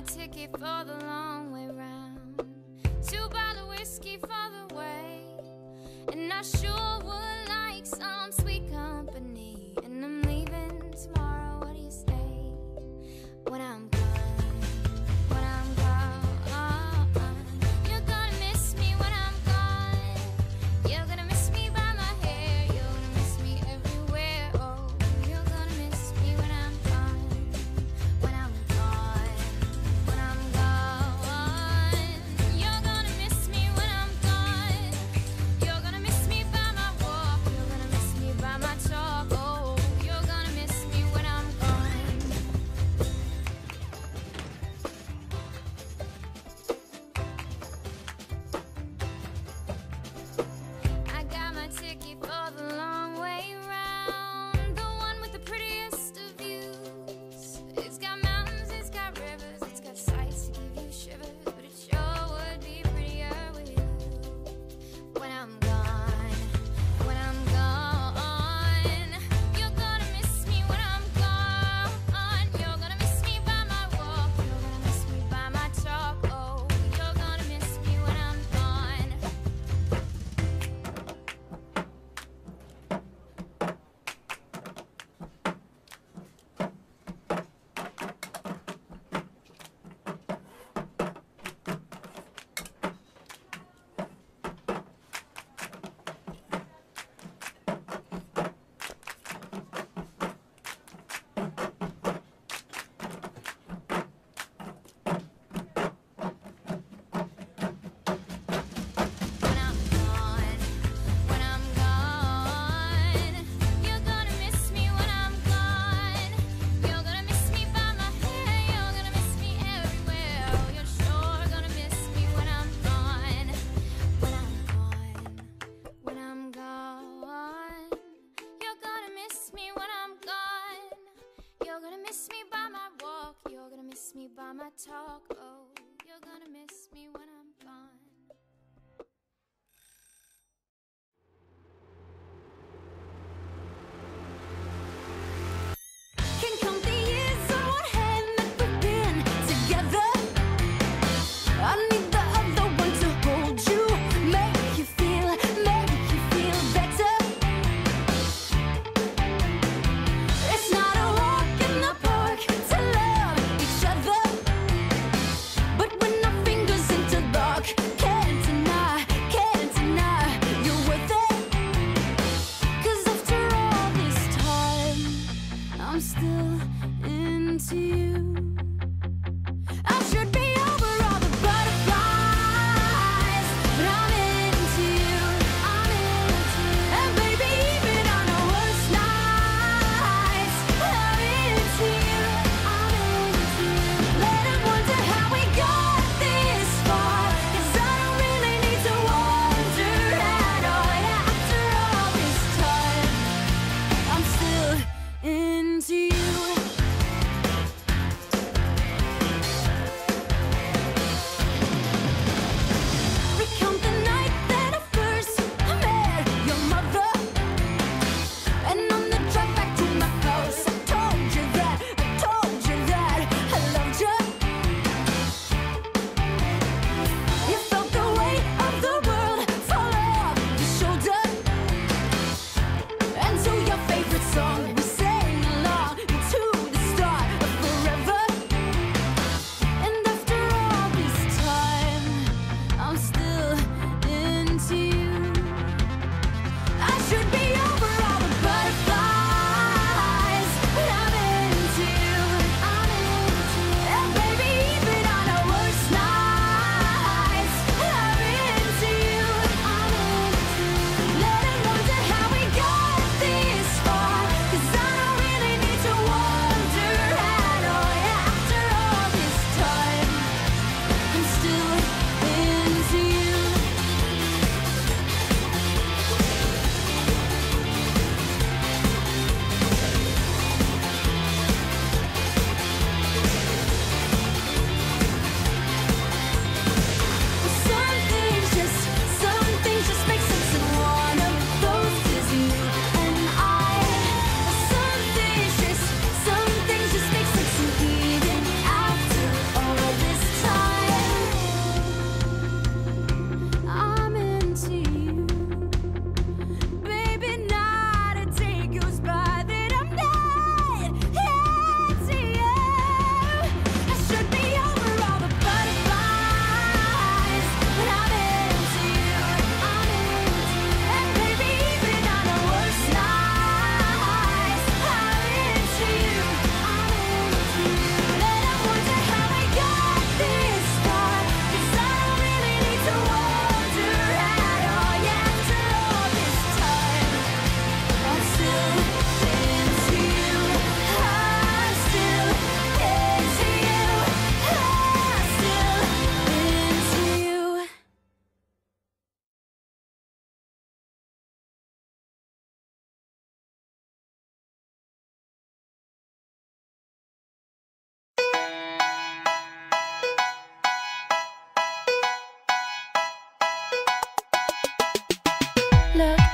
ticket for the long way round. 2 bottles of whiskey for the way. And I sure would like some sweet company. And I'm leaving tomorrow, what do you say? When I'm gone, when I'm gone, you're gonna miss me when I'm gone. You're gonna miss me by my hair, you're gonna miss me everywhere. Oh, you're gonna miss me when I'm gone. When I'm gone, when I'm gone, you're gonna miss me when I'm gone. You're gonna miss me by my walk, you're gonna miss me by my talk. Oh, you're gonna miss me when I'm gone. I got my ticket for the long way round, the one with the prettiest of views. It's got mountains, it's got rivers, it's got sights to give you shivers, but it sure would be prettier with you. When I'm gone, when I'm gone, you're gonna miss me when I'm gone. You're gonna miss me by my walk, you're gonna miss me by my talk. Oh, you're gonna miss me when I'm gone. When I'm gone, when I'm gone, you're gonna miss me when I'm gone. You're gonna miss me by my hair, you're gonna miss me everywhere. Oh, you're sure gonna miss me when I'm gone. When I'm gone, when I'm gone, you're gonna miss me when I'm gone. You're gonna miss me by my walk, you're gonna miss me by my talk. Oh, you're gonna miss me when I'm gone. Can count the years on one hand that we've been together. I need the other one to hold you, make you feel better. It's not a walk in the park to love each other.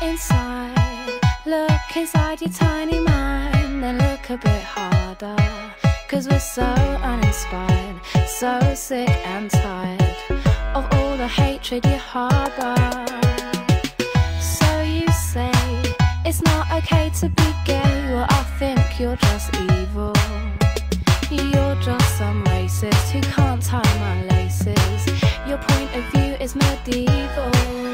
inside, look inside your tiny mind, then look a bit harder. 'Cause we're so uninspired, so sick and tired of all the hatred you harbor. So you say it's not okay to be gay, well I think you're just evil. You're just some racist who can't tie my laces. Your point of view is medieval.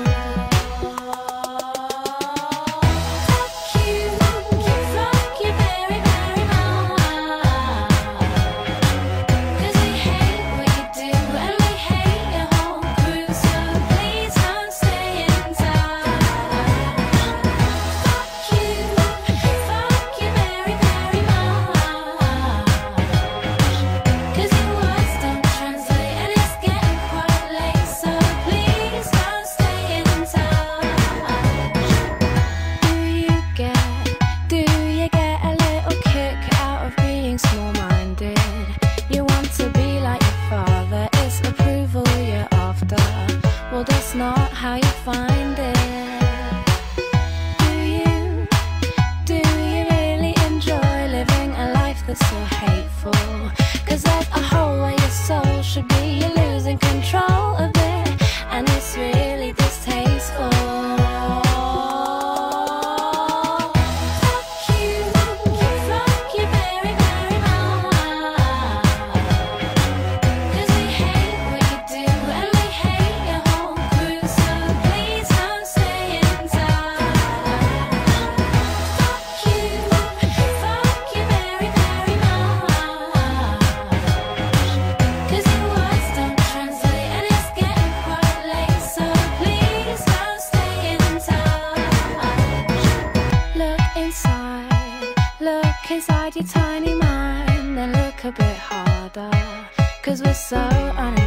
Inside your tiny mind, then look a bit harder. 'Cause we're so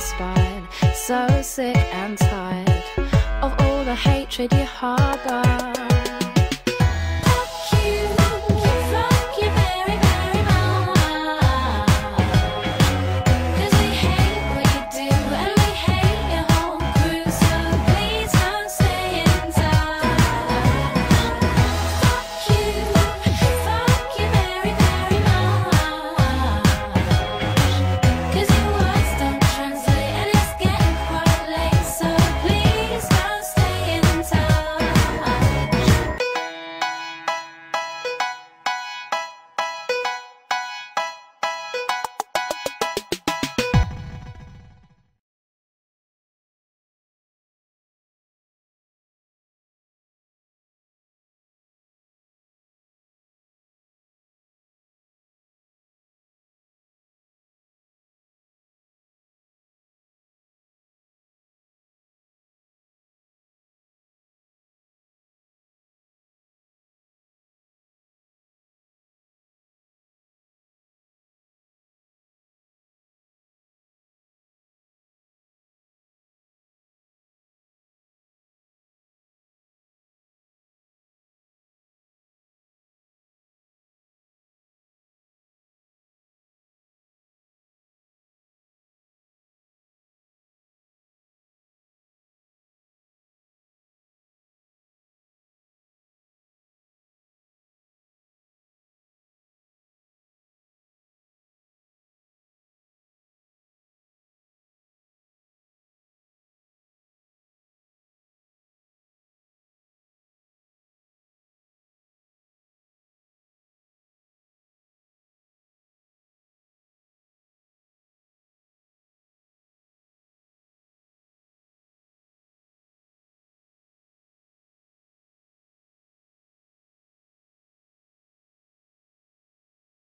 uninspired, so sick and tired of all the hatred you harbor.